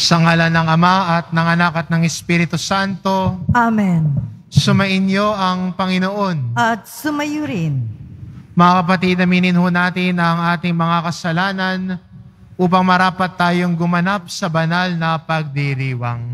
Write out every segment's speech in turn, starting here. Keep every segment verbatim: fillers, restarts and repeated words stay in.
Sa ngalan ng Ama at ng Anak at ng Espiritu Santo. Amen. Sumainyo ang Panginoon. At sumayo rin. Mga kapatid, aminin ho natin ang ating mga kasalanan upang marapat tayong gumanap sa banal na pagdiriwang.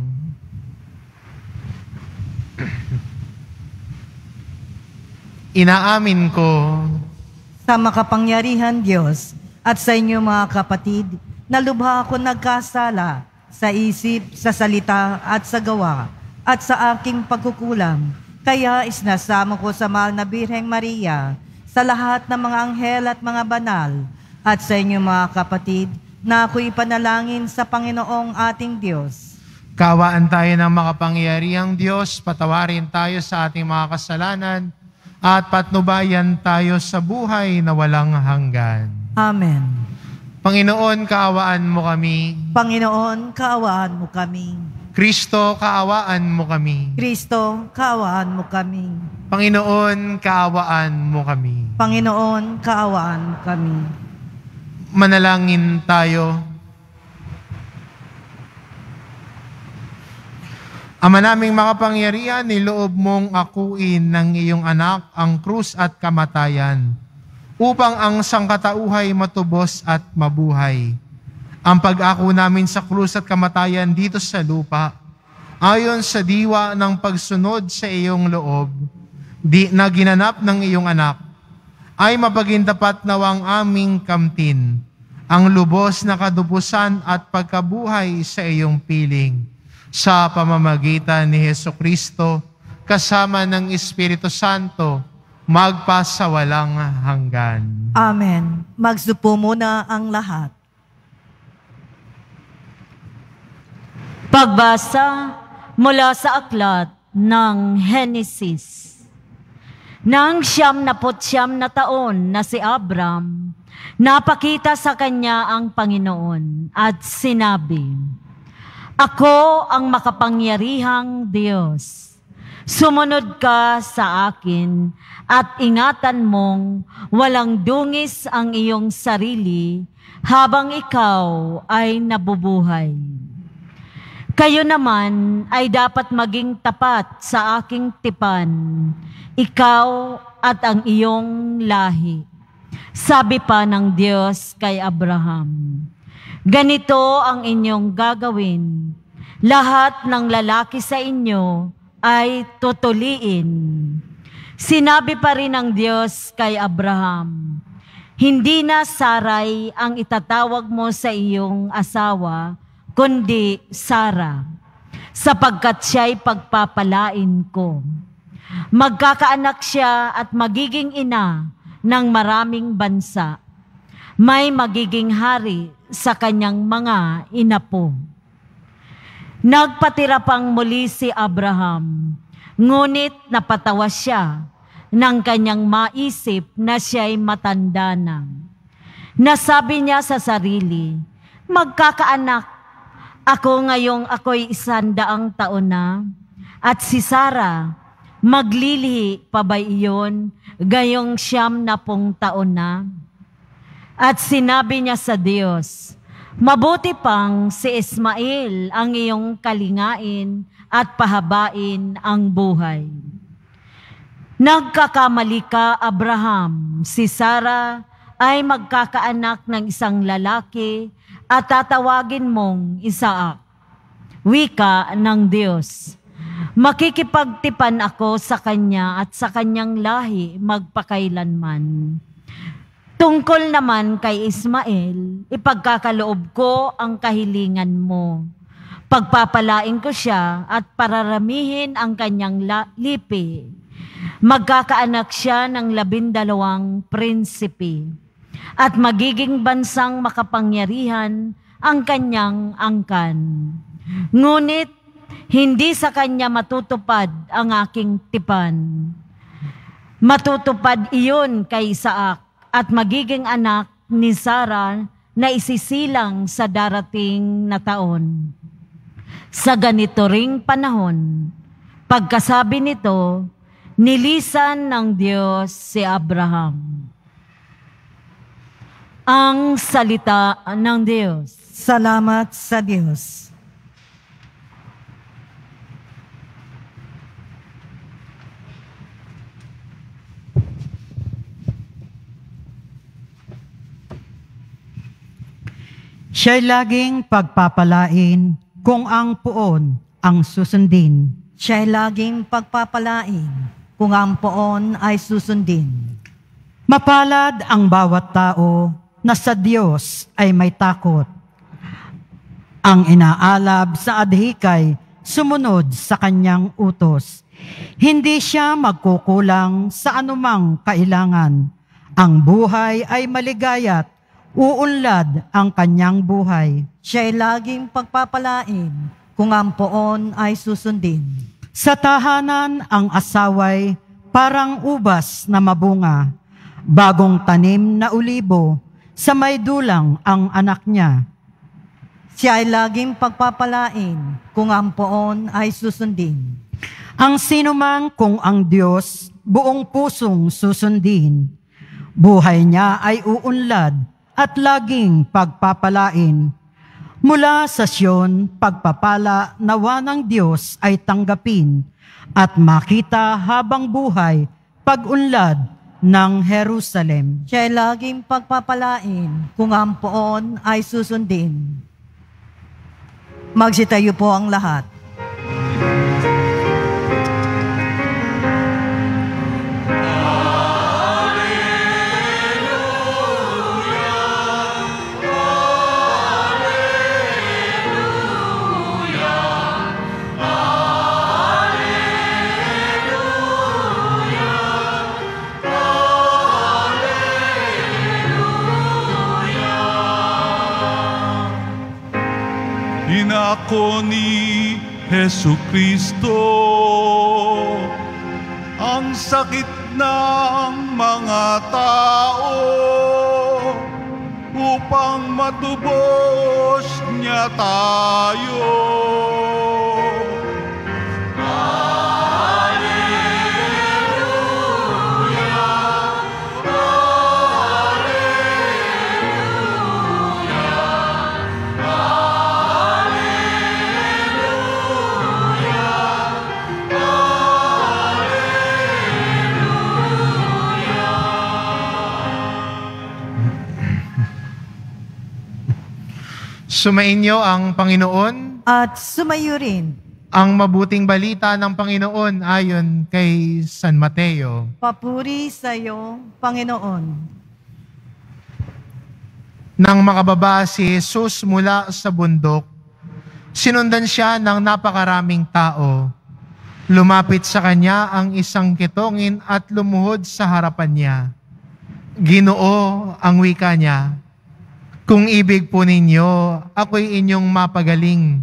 Inaamin ko Sa makapangyarihan Diyos at sa inyo mga kapatid, na lubha ako nagkasala sa isip, sa salita at sa gawa at sa aking pagkukulang. Kaya isnasamo ko sa mahal na Birheng Maria, sa lahat ng mga anghel at mga banal, at sa inyo mga kapatid, na ako'y panalangin sa Panginoong ating Diyos. Kaawaan tayo ng makapangyarihang Diyos, patawarin tayo sa ating mga kasalanan, at patnubayan tayo sa buhay na walang hanggan. Amen. Panginoon, kaawaan mo kami. Panginoon, kaawaan mo kami. Kristo, kaawaan mo kami. Kristo, kaawaan mo kami. Panginoon, kaawaan mo kami. Panginoon, kaawaan mo kami. Manalangin tayo. Ama naming makapangyarihan, niloob mong akuin ng iyong anak ang krus at kamatayan, upang ang sangkatauhay matubos at mabuhay. Ang pag-ako namin sa krus at kamatayan dito sa lupa, ayon sa diwa ng pagsunod sa iyong loob, di na ginanap ng iyong anak, ay mapagintapat nawang aming kamtin, ang lubos na kadupusan at pagkabuhay sa iyong piling, sa pamamagitan ni Hesukristo, kasama ng Espiritu Santo, magpasawalang hanggan. Amen. Magsupo muna ang lahat. Pagbasa mula sa aklat ng Henesis. Nang siyam na putsyam na taon na si Abram, napakita sa kanya ang Panginoon at sinabi, "Ako ang makapangyarihang Diyos. Sumunod ka sa akin at ingatan mong walang dungis ang iyong sarili habang ikaw ay nabubuhay. Kayo naman ay dapat maging tapat sa aking tipan, ikaw at ang iyong lahi." Sabi pa ng Diyos kay Abraham, "Ganito ang inyong gagawin. Lahat ng lalaki sa inyo ay tutuliin." Sinabi pa rin ng Diyos kay Abraham, "Hindi na Sarai ang itatawag mo sa iyong asawa, kundi Sara, sapagkat siya'y pagpapalain ko. Magkakaanak siya at magiging ina ng maraming bansa. May magiging hari sa kanyang mga inapo." Nagpatira pang muli si Abraham, ngunit napatawa siya ng kanyang maisip na siya'y matanda na. Nasabi niya sa sarili, "Magkakaanak ako ngayong ako'y isandaang taon na, at si Sara, maglilihi pa ba iyon gayong siyam na pong taon na?" At sinabi niya sa Diyos, "Mabuti pang si Ismael ang iyong kalingain at pahabain ang buhay." Nagkakamali ka, Abraham. Si Sara ay magkakaanak ng isang lalaki at tatawagin mong Isaac. Wika ng Diyos, "Makikipagtipan ako sa kanya at sa kanyang lahi magpakailanman." Tungkol naman kay Ismael, ipagkakaloob ko ang kahilingan mo. Pagpapalain ko siya at pararamihin ang kanyang lipi. Magkakaanak siya ng labindalawang prinsipe, at magiging bansang makapangyarihan ang kanyang angkan. Ngunit hindi sa kanya matutupad ang aking tipan. Matutupad iyon kay Isaac, at magiging anak ni Sara na isisilang sa darating na taon. Sa ganito ring panahon, pagkasabi nito, nilisan ng Diyos si Abraham. Ang salita ng Diyos. Salamat sa Diyos. Siya'y laging pagpapalain kung ang puon ang susundin. Siya'y laging pagpapalain kung ang poon ay susundin. Mapalad ang bawat tao na sa Diyos ay may takot. Ang inaalab sa adhikay sumunod sa kanyang utos. Hindi siya magkukulang sa anumang kailangan. Ang buhay ay maligaya't uunlad ang kanyang buhay. Siya'y laging pagpapalain kung ang poon ay susundin. Sa tahanan ang asaway parang ubas na mabunga, bagong tanim na ulibo, sa may dulang ang anak niya. Siya ay laging pagpapalain kung ang poon ay susundin. Ang sinumang kung ang Diyos buong pusong susundin, buhay niya ay uunlad at laging pagpapalain. Mula sa Siyon, pagpapala nawa ng Diyos ay tanggapin at makita habang buhay pag-unlad ng Jerusalem. Siya ay laging pagpapalain kung ang poon ay susundin. Magsitayo po ang lahat. Inako ni Jesucristo ang sakit ng mga tao upang matubos niya tayo. Sumainyo ang Panginoon. At sumayo rin. Ang mabuting balita ng Panginoon ayon kay San Mateo. Papuri sa iyo, Panginoon. Nang makababa si Jesus mula sa bundok, sinundan siya ng napakaraming tao. Lumapit sa kanya ang isang kitongin at lumuhod sa harapan niya. Ginoo ang wika niya, kung ibig po ninyo, ako'y inyong mapagaling.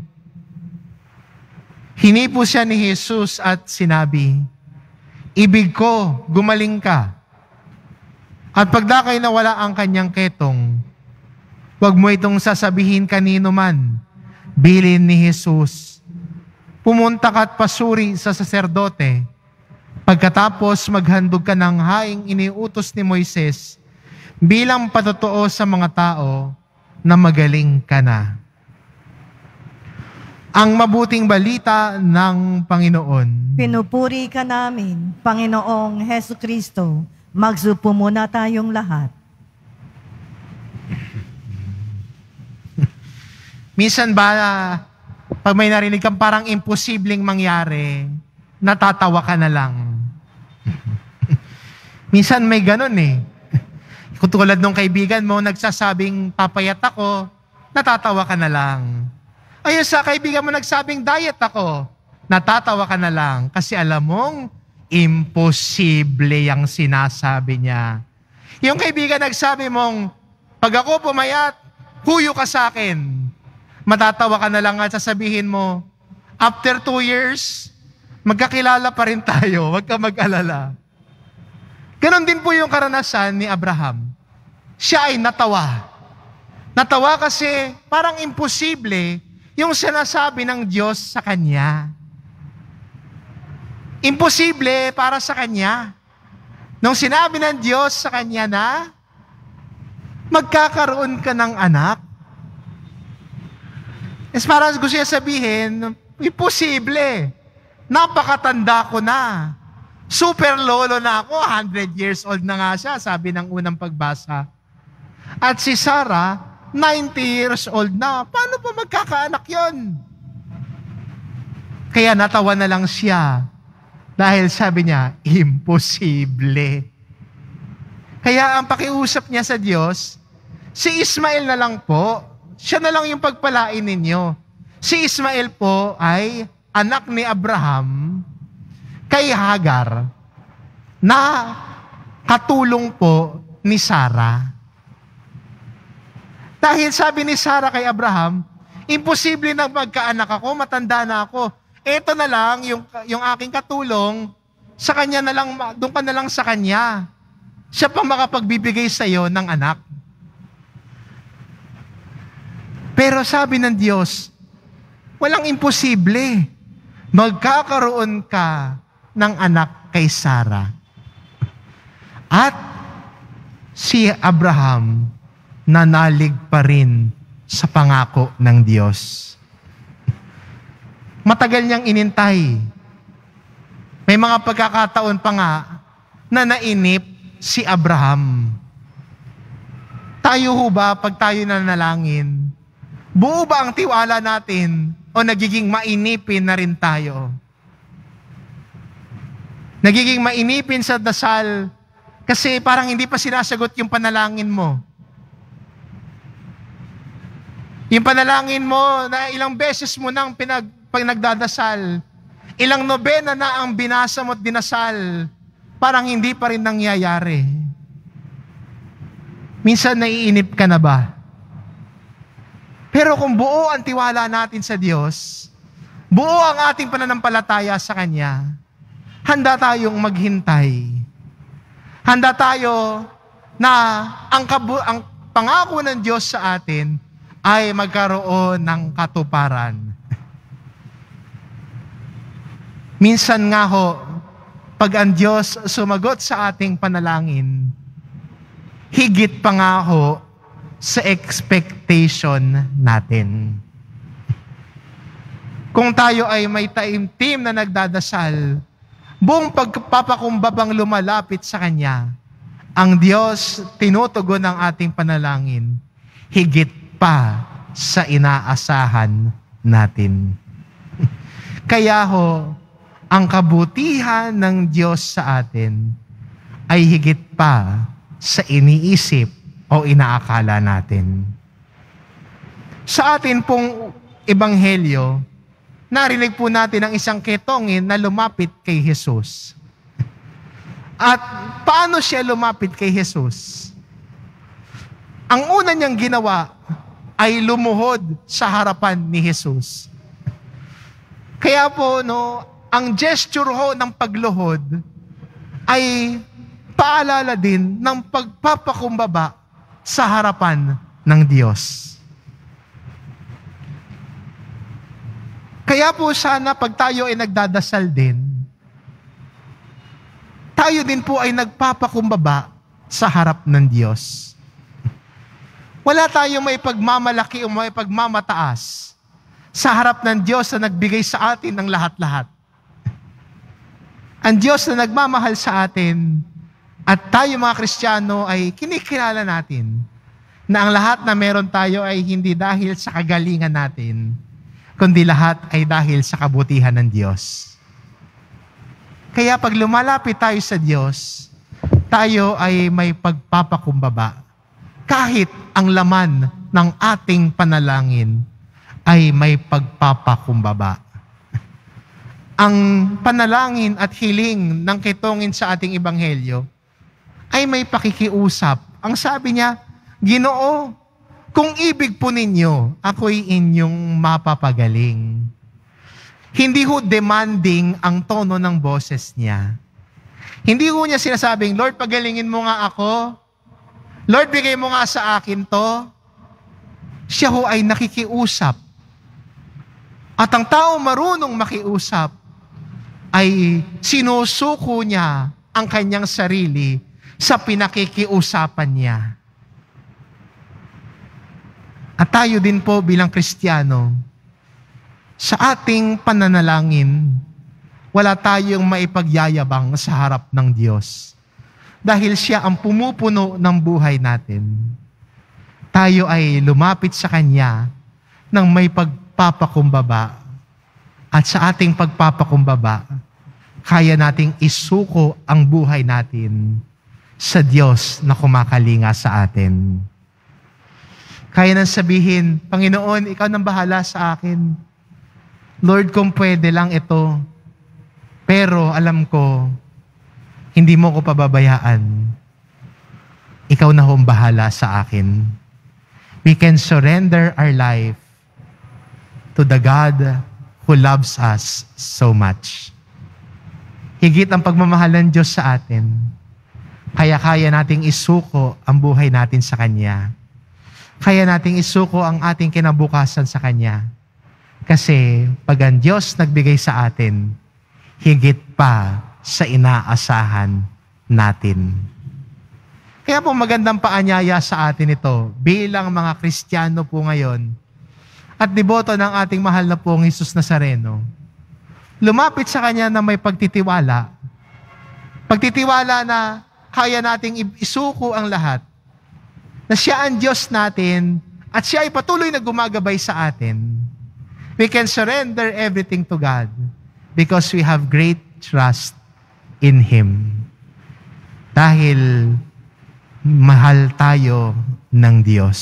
Hinipo siya ni Jesus at sinabi, ibig ko, gumaling ka. At pagdakay na wala ang kanyang ketong, huwag mo itong sasabihin kanino man, bilin ni Jesus. Pumunta ka at pasuri sa saserdote. Pagkatapos maghandog ka ng haing iniutos ni Moises, bilang patotoo sa mga tao na magaling ka na. Ang mabuting balita ng Panginoon. Pinupuri ka namin, Panginoong Heso Kristo. Magsupo muna tayong lahat. Minsan ba, pag may narinig kang parang imposibleng mangyari, natatawa ka na lang. Minsan may ganun eh. Kung tulad nung kaibigan mo, nagsasabing papayat ako, natatawa ka na lang. Ayun sa kaibigan mo nagsabing diet ako, natatawa ka na lang. Kasi alam mong, imposible yung sinasabi niya. Yung kaibigan nagsabi mong, pag ako pumayat, huyo ka sa akin. Matatawa ka na lang at sasabihin mo, after two years, magkakilala pa rin tayo, huwag ka mag-alala. Ganon din po yung karanasan ni Abraham. Siya ay natawa. Natawa kasi parang imposible yung sinasabi ng Diyos sa kanya. Imposible para sa kanya. Nung sinabi ng Diyos sa kanya na, magkakaroon ka ng anak. Es parang gusto niya sabihin, imposible. Napakatanda ko na. Super lolo na ako, one hundred years old na nga siya, sabi ng unang pagbasa. At si Sarah, ninety years old na. Paano pa magkakaanak yon? Kaya natawa na lang siya dahil sabi niya, imposible. Kaya ang pakiusap niya sa Diyos, si Ismael na lang po, siya na lang yung pagpalain ninyo. Si Ismael po ay anak ni Abraham kay Hagar na katulong po ni Sarah. Dahil sabi ni Sarah kay Abraham, imposible na magkaanak ako, matanda na ako. Ito na lang, yung, yung aking katulong, sa kanya na lang, doon ka na lang sa kanya. Siya pang makapagbibigay sa iyo ng anak. Pero sabi ng Diyos, walang imposible. Magkakaroon ka ng anak kay Sarah. At si Abraham nanalig pa rin sa pangako ng Diyos. Matagal niyang inintay. May mga pagkakataon pa nga na nainip si Abraham. Tayo ho ba, pag tayo nanalangin, buo ba ang tiwala natin o nagiging mainipin na rin tayo? Nagiging mainipin sa dasal kasi parang hindi pa sinasagot yung panalangin mo. Yung panalangin mo na ilang beses mo nang pinag, pag nagdadasal, ilang nobena na ang binasa mo at dinasal, parang hindi pa rin nangyayari. Minsan naiinip ka na ba? Pero kung buo ang tiwala natin sa Diyos, buo ang ating pananampalataya sa Kanya, handa tayong maghintay. Handa tayo na ang, kabu- ang pangako ng Diyos sa atin ay magkaroon ng katuparan. Minsan nga ho, pag ang Diyos sumagot sa ating panalangin, higit pa nga ho sa expectation natin. Kung tayo ay may taimtim na nagdadasal, buong pagpapakumbabang lumalapit sa Kanya, ang Diyos tinutugon ang ating panalangin, higit pa sa inaasahan natin. Kaya ho, ang kabutihan ng Diyos sa atin ay higit pa sa iniisip o inaakala natin. Sa atin pong ebanghelyo, narinig po natin ang isang ketongin na lumapit kay Jesus. At paano siya lumapit kay Jesus? Ang una niyang ginawa ay lumuhod sa harapan ni Jesus. Kaya po, no, ang gesture ho ng pagluhod ay paalala din ng pagpapakumbaba sa harapan ng Diyos. Kaya po sana pag tayo ay nagdadasal din, tayo din po ay nagpapakumbaba sa harap ng Diyos. Wala tayong may pagmamalaki o may pagmamataas sa harap ng Diyos na nagbigay sa atin ng lahat-lahat. Ang Diyos na nagmamahal sa atin at tayo mga Kristiyano ay kinikilala natin na ang lahat na meron tayo ay hindi dahil sa kagalingan natin, kundi lahat ay dahil sa kabutihan ng Diyos. Kaya pag lumalapit tayo sa Diyos, tayo ay may pagpapakumbaba. Kahit ang laman ng ating panalangin ay may pagpapakumbaba. Ang panalangin at hiling ng kitongin sa ating ebanghelyo ay may pakikiusap. Ang sabi niya, Ginoo, kung ibig po ninyo, ako'y inyong mapapagaling. Hindi ho demanding ang tono ng boses niya. Hindi ho niya sinasabing, Lord, pagalingin mo nga ako. Lord, bigay mo nga sa akin to. Siya ho ay nakikiusap. At ang tao marunong makiusap ay sinusuko niya ang kanyang sarili sa pinakikiusapan niya. At tayo din po bilang Kristiyano, sa ating pananalangin, wala tayong maipagyayabang sa harap ng Diyos. Dahil siya ang pumupuno ng buhay natin. tayo ay lumapit sa Kanya ng may pagpapakumbaba. At sa ating pagpapakumbaba, kaya nating isuko ang buhay natin sa Diyos na kumakalinga sa atin. Kaya nang sabihin, Panginoon, Ikaw nang bahala sa akin. Lord, kung pwede lang ito, pero alam ko, hindi mo ko pababayaan. Ikaw na hong bahala sa akin. We can surrender our life to the God who loves us so much. Higit ang pagmamahal ng Diyos sa atin, kaya kaya nating isuko ang buhay natin sa Kanya. Kaya nating isuko ang ating kinabukasan sa Kanya. Kasi pag ang Diyos nagbigay sa atin, higit pa sa inaasahan natin. Kaya po magandang paanyaya sa atin ito bilang mga Kristiyano po ngayon at deboto ng ating mahal na pong Jesus Nazareno. Lumapit sa Kanya na may pagtitiwala. Pagtitiwala na kaya nating isuko ang lahat. Na Siya ang Diyos natin at Siya ay patuloy na gumagabay sa atin. We can surrender everything to God because we have great trust in Him. Dahil mahal tayo ng Diyos.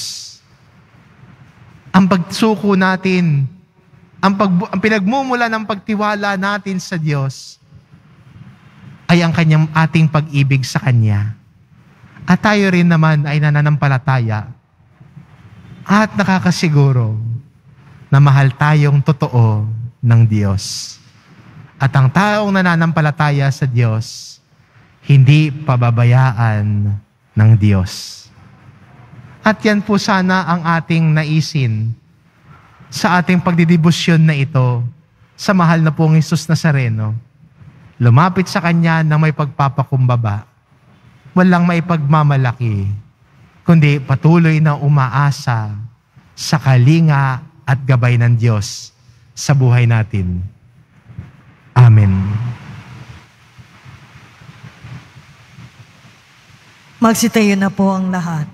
Ang pagsuko natin, ang, pag, ang pinagmumula ng pagtiwala natin sa Diyos ay ang kanyang ating pag-ibig sa Kanya. At tayo rin naman ay nananampalataya at nakakasiguro na mahal tayong totoo ng Diyos. At ang taong nananampalataya sa Diyos, hindi pababayaan ng Diyos. At yan po sana ang ating naisin sa ating pagdidibusyon na ito sa mahal na pong Jesus Nazareno. Lumapit sa Kanya na may pagpapakumbaba. Walang may pagmamalaki, kundi patuloy na umaasa sa kalinga at gabay ng Diyos sa buhay natin. Amen. Magsitayo na po ang lahat.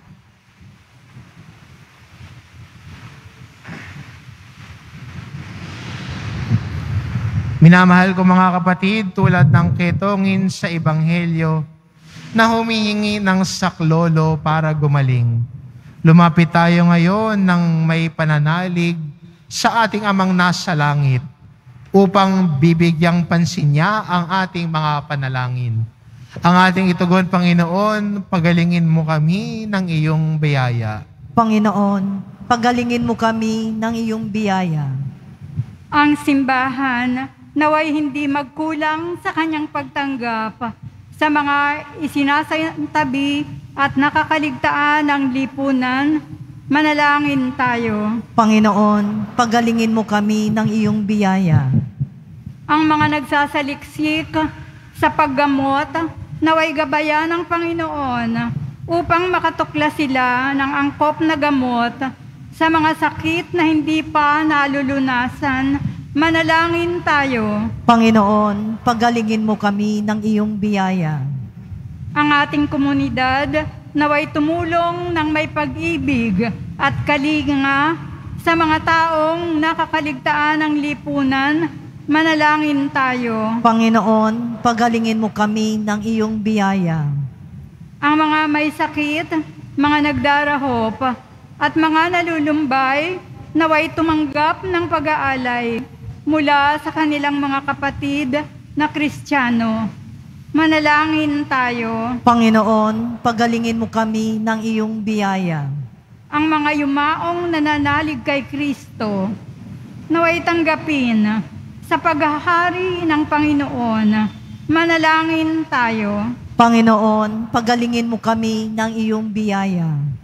Minamahal ko mga kapatid, tulad ng ketongin sa Ebanghelyo na humihingi ng saklolo para gumaling. Lumapit tayo ngayon ng may pananalig sa ating Amang nasa langit upang bibigyang pansin niya ang ating mga panalangin. Ang ating itugon, Panginoon, pagalingin mo kami ng iyong biyaya. Panginoon, pagalingin mo kami ng iyong biyaya. Ang simbahan naway hindi magkulang sa kanyang pagtanggap sa mga isinasantabi at nakakaligtaan ng lipunan. Manalangin tayo. Panginoon, pagalingin mo kami ng iyong biyaya. Ang mga nagsasaliksik sa paggamot, naway gabayan ng Panginoon upang makatuklas sila ng angkop na gamot sa mga sakit na hindi pa nalulunasan. Manalangin tayo. Panginoon, pagalingin mo kami ng iyong biyaya. Ang ating komunidad naway tumulong ng may pag-ibig at kalinga sa mga taong nakakaligtaan ng lipunan. Manalangin tayo. Panginoon, pagalingin mo kami ng iyong biyaya. Ang mga may sakit, mga nagdarahop, at mga nalulumbay, naway tumanggap ng pag-aalay mula sa kanilang mga kapatid na Kristiyano. Manalangin tayo. Panginoon, pagalingin mo kami ng iyong biyaya. Ang mga yumaong nananalig kay Kristo, naway tanggapin sa paghahari ng Panginoon. Manalangin tayo. Panginoon, pagalingin mo kami ng iyong biyaya.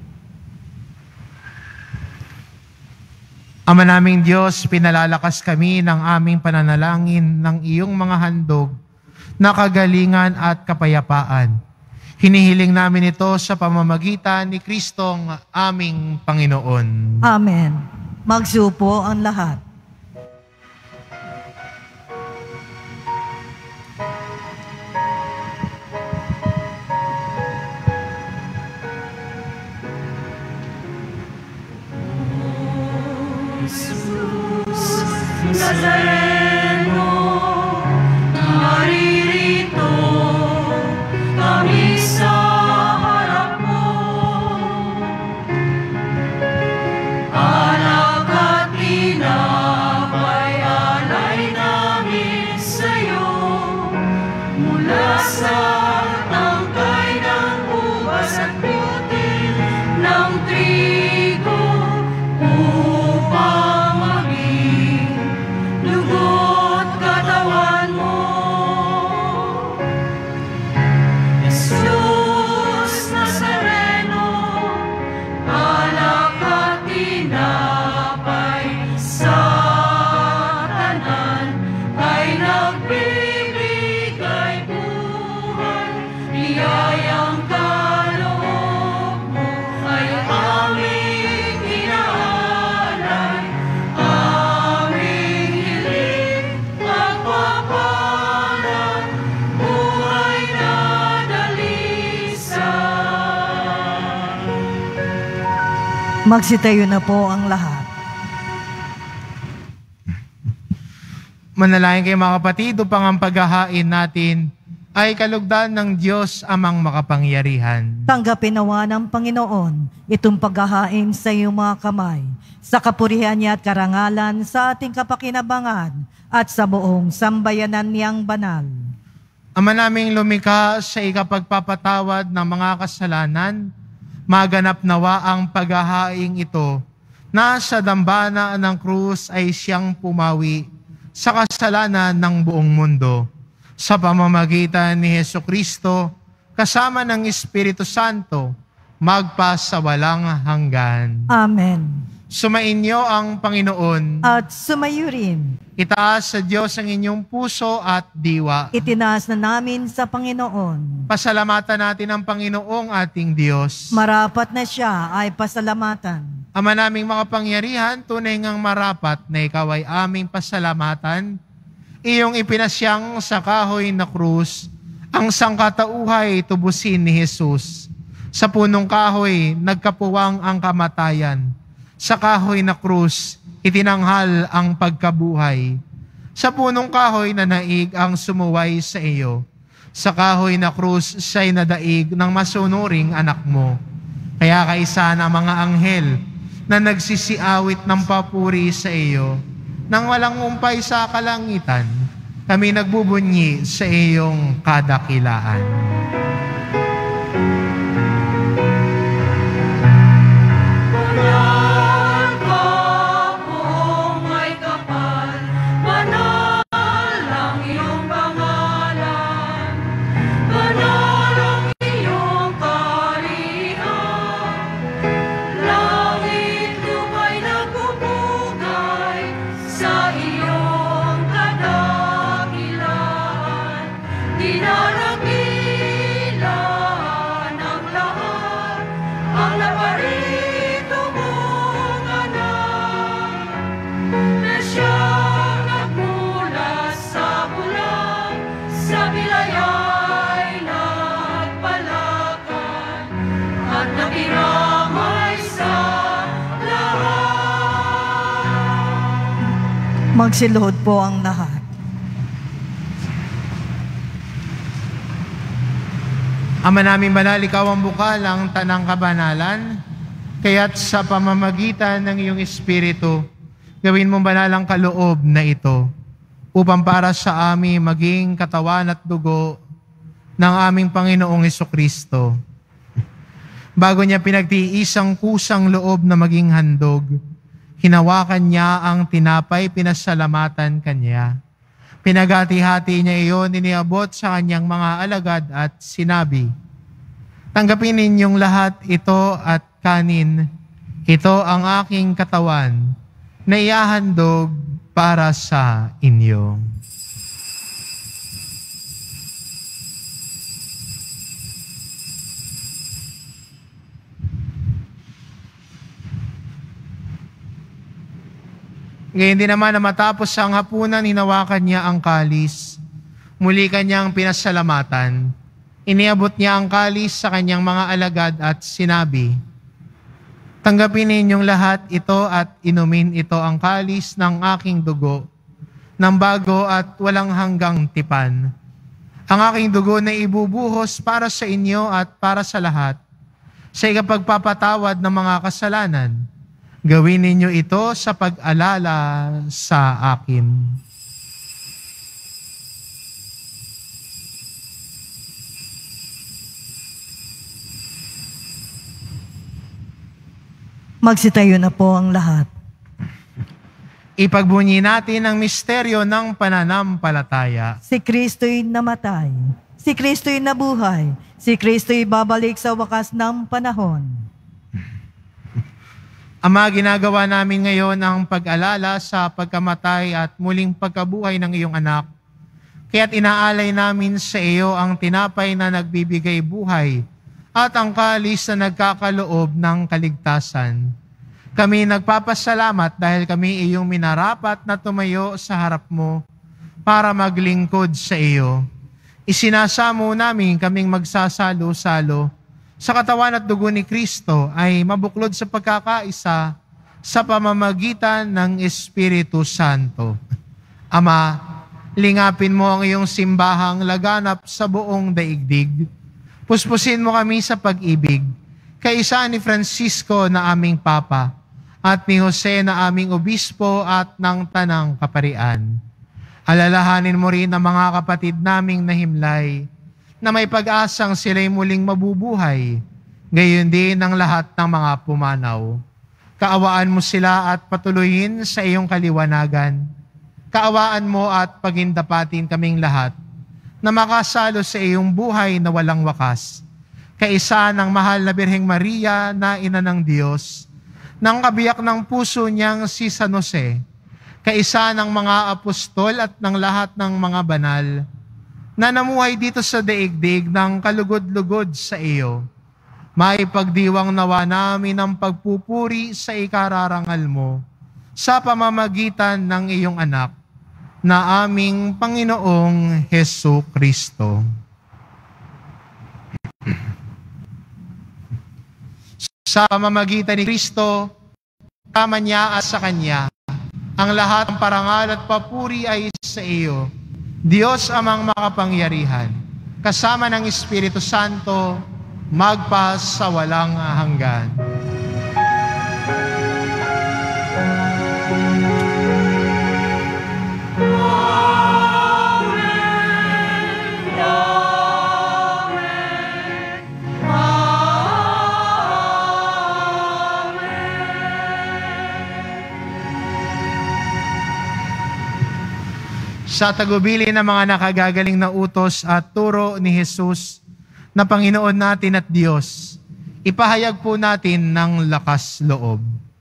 Ama naming Diyos, pinalalakas kami ng aming pananalangin ng iyong mga handog na kagalingan at kapayapaan. Hinihiling namin ito sa pamamagitan ni Kristong aming Panginoon. Amen. Magsupo ang lahat. Nazareno, naririto kami sa harap mo. Alak at tinapay, alay namin sa'yo. Mula sa tangkay ng ubas at butil ng trigo, upang maging dugo't katawan mo. Jesus Nazareno, alak at tinapay, sa tanan ay nagbibigay buhay. Biyayang kaloob mo ay aming inaalay, aming hiling pagpapalang buhay na dalisan. Magsitayo na po ang lahat. Manalangin kayo mga kapatid upang ang paghahain natin ay kalugdan ng Diyos amang makapangyarihan. Tanggapin nawa ng Panginoon itong paghahain sa iyong mga kamay, sa kapurihan niya at karangalan sa ating kapakinabangan at sa buong sambayanan niyang banal. Ama naming lumikha sa ikapagpapatawad ng mga kasalanan, maganap nawa ang paghahaing ito na sa dambana ng krus ay siyang pumawi sa kasalanan ng buong mundo. Sa pamamagitan ni Hesukristo, kasama ng Espiritu Santo, magpasawalang hanggan. Amen. Sumainyo ang Panginoon. At sumayo rin, Itaas sa Diyos ang inyong puso at diwa. itinaas na namin sa Panginoon. Pasalamatan natin ang Panginoong ating Diyos. Marapat na siya ay pasalamatan. Ama naming makapangyarihan, tunay ngang marapat na ikaw ay aming pasalamatan. Iyong ipinasyang sa kahoy na krus, ang sangkatauhay tubusin ni Jesus. Sa punong kahoy, nagkapuwang ang kamatayan. Sa kahoy na krus, itinanghal ang pagkabuhay. Sa punong kahoy na naig ang sumuway sa iyo. Sa kahoy na krus, siya'y nadaig ng masunuring anak mo. Kaya kaisa ng mga anghel na nagsisiawit ng papuri sa iyo, nang walang umpay sa kalangitan, kami nagbubunyi sa iyong kadakilaan. Banal ka po may kapal, banal ang iyong pangalan, banal ang iyong kaharian. Langit lupa'y nagpupugay sa iyong kadakilaan. Dinaragilan ang lahat, ang naparito mong anak, na siyang nagmula sa bulan, sa bilaya'y nagpalakan, at nakiramay sa lahat. Magsiluhod po ang lahat. Ama naming banal, ikaw ang bukal ang tanang kabanalan, kaya't sa pamamagitan ng iyong Espiritu, gawin mong banal ang kaloob na ito, upang para sa amin maging katawan at dugo ng aming Panginoong Hesukristo. Bago niya pinagtiisang kusang loob na maging handog, hinawakan niya ang tinapay, pinasalamatan kanya. Pinagati-hati niya iyon, iniabot sa kanyang mga alagad at sinabi, "Tanggapin ninyong lahat ito at kanin. Ito ang aking katawan na ihahandog para sa inyo." Ngayon din naman na matapos ang hapunan, hinawakan niya ang kalis. Muli kanyang pinasalamatan. Iniabot niya ang kalis sa kanyang mga alagad at sinabi, "Tanggapin ninyong lahat ito at inumin ito ang kalis ng aking dugo, ng bago at walang hanggang tipan. Ang aking dugo na ibubuhos para sa inyo at para sa lahat, sa ikapagpapatawad ng mga kasalanan. Gawin ninyo ito sa pag-alala sa akin. Magsitayo na po ang lahat. Ipagbunyi natin ang misteryo ng pananampalataya. Si Kristo'y namatay. Si Kristo'y nabuhay. Si Kristo'y babalik sa wakas ng panahon. Ama, ginagawa namin ngayon ang pag-alala sa pagkamatay at muling pagkabuhay ng iyong anak. Kaya't inaalay namin sa iyo ang tinapay na nagbibigay buhay at ang kalis na nagkakaloob ng kaligtasan. Kami nagpapasalamat dahil kami iyong minarapat na tumayo sa harap mo para maglingkod sa iyo. Isinasamo namin kaming magsasalo-salo sa katawan at dugo ni Kristo ay mabuklod sa pagkakaisa sa pamamagitan ng Espiritu Santo. Ama, lingapin mo ang iyong simbahang laganap sa buong daigdig. Puspusin mo kami sa pag-ibig, kaisa ni Francisco na aming Papa, at ni Jose na aming Obispo at ng Tanang Kaparian. Alalahanin mo rin ang mga kapatid naming nahimlay, na may pag-asang sila'y muling mabubuhay, gayon din ang lahat ng mga pumanaw. Kaawaan mo sila at patuloyin sa iyong kaliwanagan. Kaawaan mo at pagindapatin kaming lahat, na makasalo sa iyong buhay na walang wakas, kaisa ng mahal na Birheng Maria na Ina ng Diyos, ng kabiyak ng puso niyang si San Jose, kaisa ng mga apostol at ng lahat ng mga banal, na namuhay dito sa daigdig ng kalugod-lugod sa iyo. May pagdiwang nawa namin ang pagpupuri sa ikararangal mo sa pamamagitan ng iyong anak, na aming Panginoong Hesu Kristo. Sa pamamagitan ni Kristo, kama niya at sa Kanya, ang lahat ng parangal at papuri ay sa iyo, Diyos amang makapangyarihan, kasama ng Espiritu Santo, magpa sa walang hanggan. Sa tagubili ng mga nakagagaling na utos at turo ni Jesus na Panginoon natin at Diyos, ipahayag po natin ng lakas loob.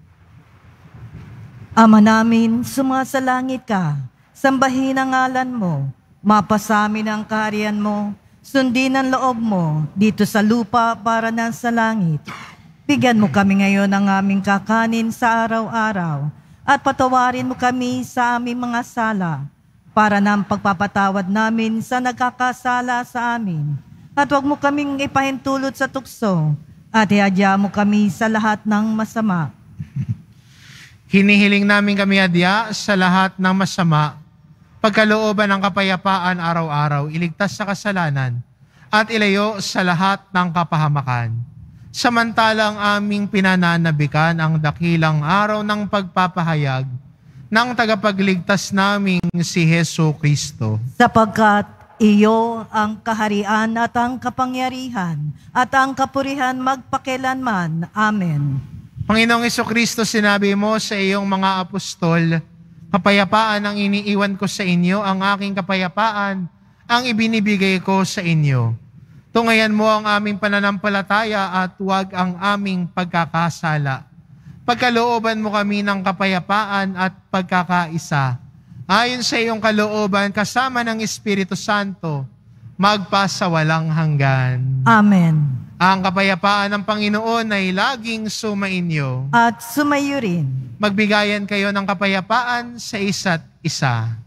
Ama namin, sumasalangit ka, sambahin ang ngalan mo, mapasamin ang kaharian mo, sundin ang loob mo dito sa lupa para na sa langit. Bigyan mo kami ngayon ng aming kakanin sa araw-araw at patawarin mo kami sa aming mga sala, para ng pagpapatawad namin sa nagkakasala sa amin. At huwag mo kaming ipahintulot sa tukso, at iadya mo kami sa lahat ng masama. Hinihiling namin kami adya sa lahat ng masama, pagkalooban ng kapayapaan araw-araw, iligtas sa kasalanan, at ilayo sa lahat ng kapahamakan. Samantalang aming pinananabikan ang dakilang araw ng pagpapahayag ng tagapagligtas naming si Hesu Kristo. Sapagkat iyo ang kaharian at ang kapangyarihan at ang kapurihan magpakilanman. Amen. Panginoong Hesu Kristo, sinabi mo sa iyong mga apostol, kapayapaan ang iniiwan ko sa inyo, ang aking kapayapaan ang ibinibigay ko sa inyo. Tungayan mo ang aming pananampalataya at huwag ang aming pagkakasala. Pagkalooban mo kami ng kapayapaan at pagkakaisa. Ayon sa iyong kalooban, kasama ng Espiritu Santo, magpa sa walang hanggan. Amen. Ang kapayapaan ng Panginoon ay laging sumainyo. At sumayo rin. Magbigayan kayo ng kapayapaan sa isa't isa.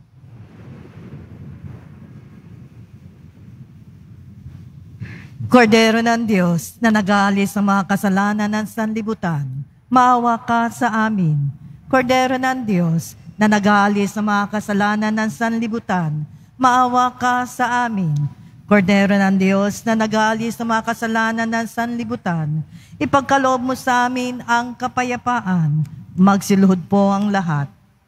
Kordero ng Diyos na nag-aalis ng mga kasalanan ng sanlibutan, maawa ka sa amin. Kordero ng Diyos na nag-aalis sa mga kasalanan ng sanlibutan, maawa ka sa amin. Kordero ng Diyos na nag-aalis sa mga kasalanan ng sanlibutan, ipagkaloob mo sa amin ang kapayapaan. Magsiluhod po ang lahat.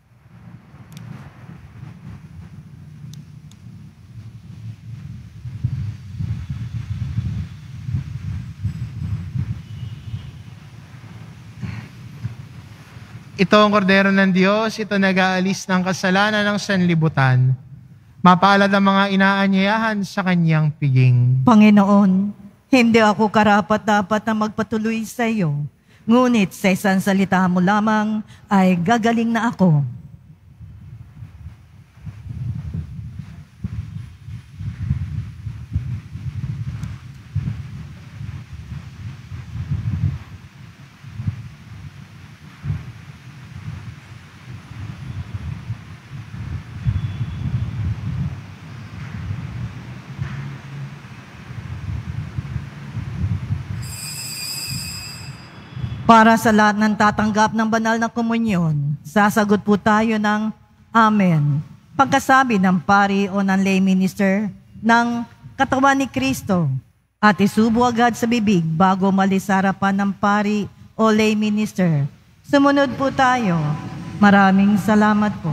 Ito ang kordero ng Diyos, ito nag-aalis ng kasalanan ng sanlibutan. Mapalad ang mga inaanyayahan sa kanyang piging. Panginoon, hindi ako karapat-dapat na magpatuloy sa iyo. Ngunit sa isang salita mo lamang ay gagaling na ako. Para sa lahat ng tatanggap ng banal na komunyon, sasagot po tayo ng Amen. Pagkasabi ng pari o ng lay minister ng katawan ni Kristo at isubo agad sa bibig bago malis sa harapan ng pari o lay minister. Sumunod po tayo. Maraming salamat po.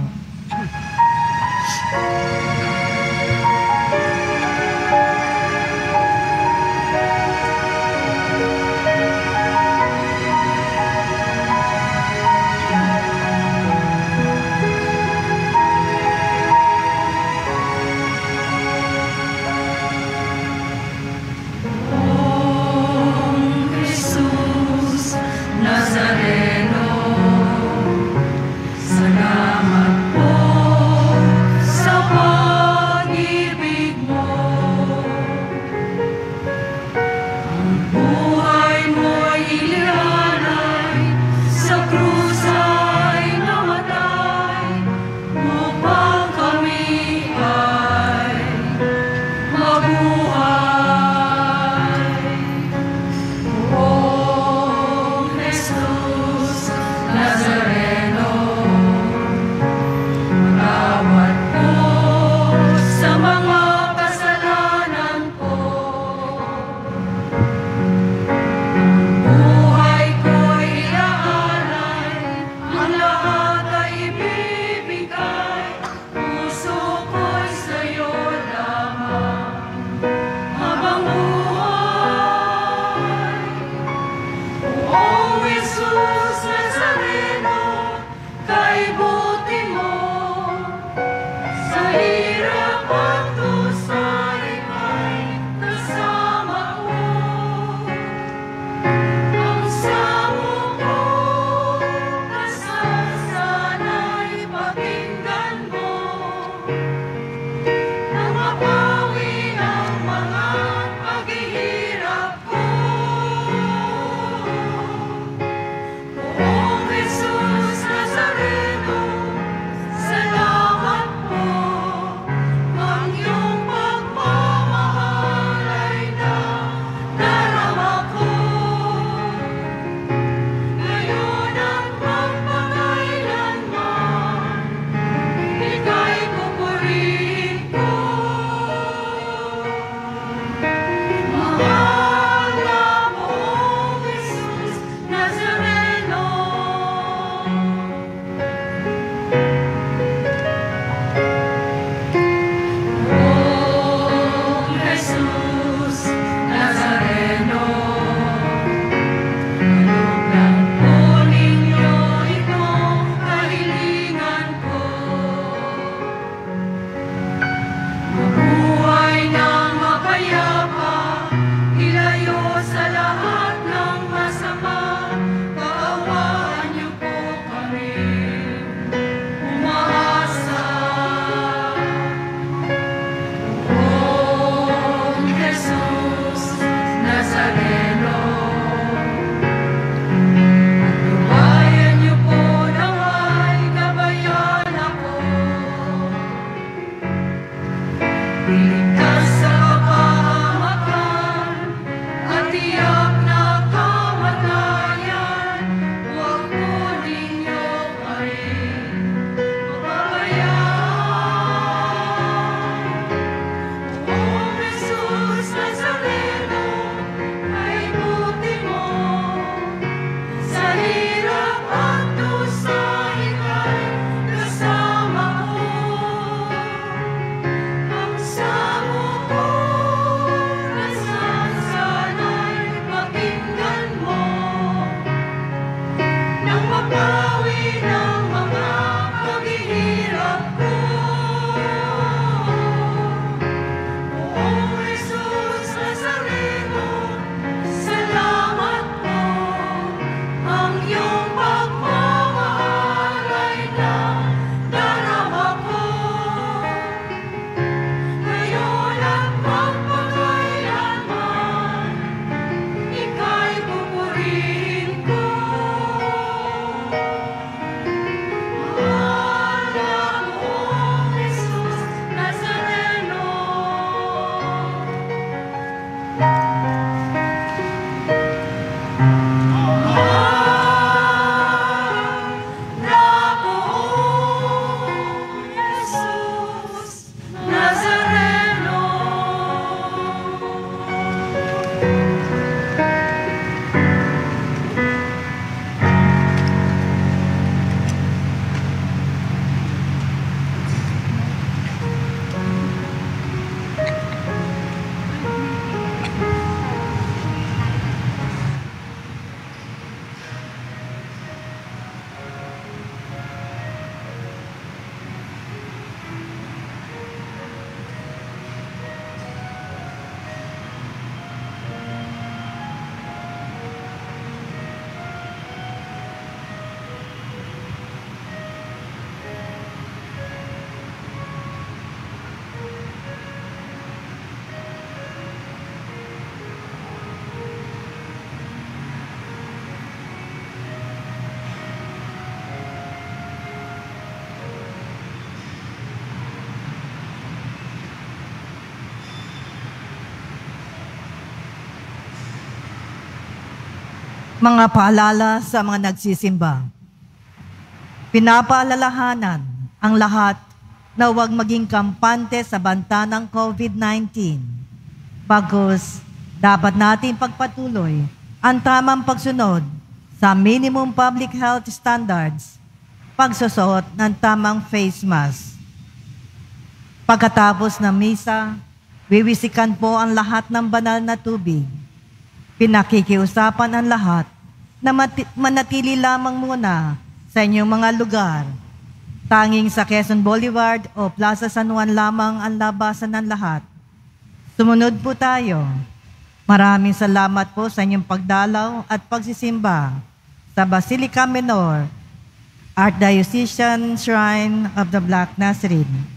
Mga paalala sa mga nagsisimba. Pinapaalalahanan ang lahat na huwag maging kampante sa banta ng COVID nineteen. Bagkus, dapat natin pagpatuloy ang tamang pagsunod sa minimum public health standards, pagsusuot ng tamang face mask. Pagkatapos ng misa, wiwisikan po ang lahat ng banal na tubig. Pinakikiusapan ang lahat na mati- manatili lamang muna sa inyong mga lugar. Tanging sa Quezon Boulevard o Plaza San Juan lamang ang labasan ng lahat. Sumunod po tayo. Maraming salamat po sa inyong pagdalaw at pagsisimba sa Basilica Menor, Archdiocesan Shrine of the Black Nazarene.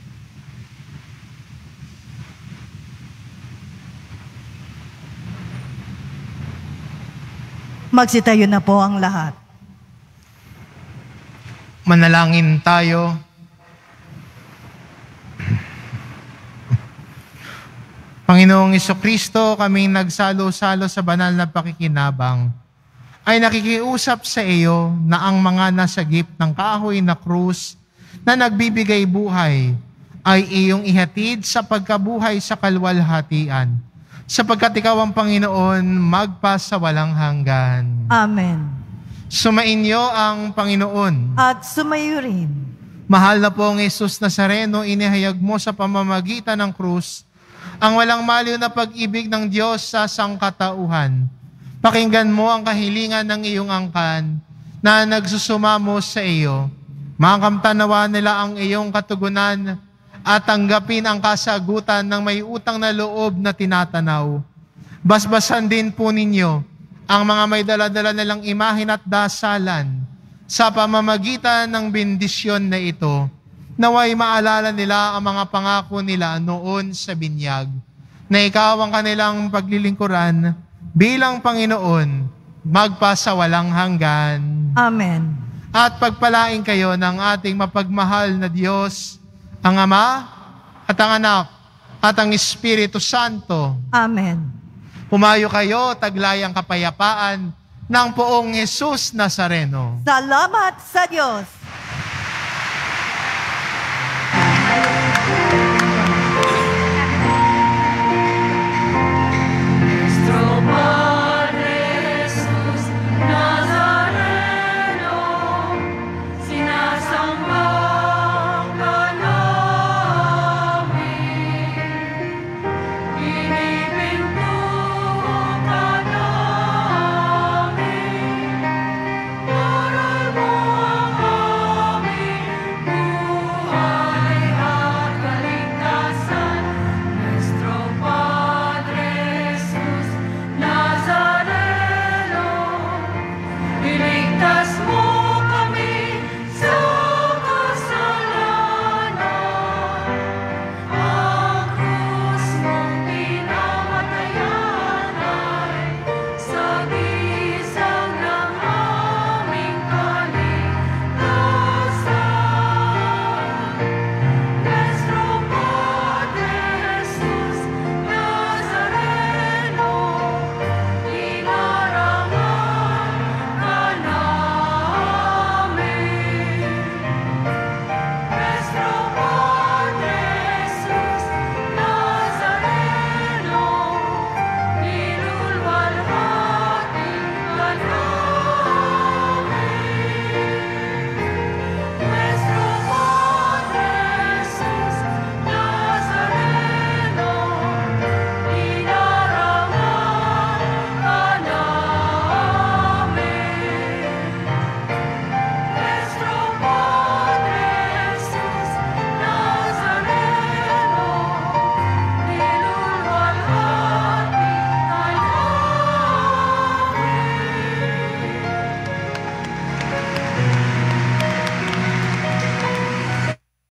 Magsitayo na po ang lahat. Manalangin tayo. Panginoong Jesucristo, kaming nagsalo-salo sa banal na pakikinabang, ay nakikiusap sa iyo na ang mga nasagip ng kahoy na krus na nagbibigay buhay ay iyong ihatid sa pagkabuhay sa kalwalhatian, sapagkat ikaw ang Panginoon magpasawalang hanggan. Amen. Sumainyo ang Panginoon. At sumayo rin. Mahal na pong Jesus Nazareno, inihayag mo sa pamamagitan ng krus ang walang maliw na pag-ibig ng Diyos sa sangkatauhan. Pakinggan mo ang kahilingan ng iyong angkan na nagsusumamo sa iyo. Makamtanawa nila ang iyong katugunan at tanggapin ang kasagutan ng may utang na loob na tinatanaw. Basbasan din po ninyo ang mga may daladala nilang imahin at dasalan sa pamamagitan ng bendisyon na ito. Naway maalala nila ang mga pangako nila noon sa binyag, na ikaw ang kanilang paglilingkuran bilang Panginoon, magpasawalang hanggan. Amen. At pagpalain kayo ng ating mapagmahal na Diyos, ang Ama at ang Anak at ang Espiritu Santo. Amen. Pumayo kayo, taglayang kapayapaan ng poong Jesus Nazareno. Salamat sa Diyos.